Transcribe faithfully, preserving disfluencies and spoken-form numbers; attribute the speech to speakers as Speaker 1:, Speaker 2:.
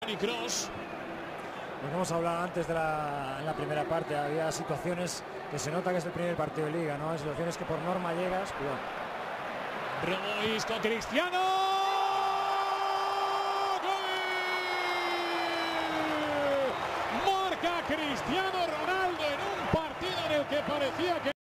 Speaker 1: Toni Kroos.
Speaker 2: Lo que hemos hablado antes de la, en la primera parte, había situaciones que se nota que es el primer partido de liga, ¿no? Hay situaciones que por norma llegas, cuidado.
Speaker 1: Royce con Cristiano. ¡Gol! Marca Cristiano Ronaldo en un partido en el que parecía que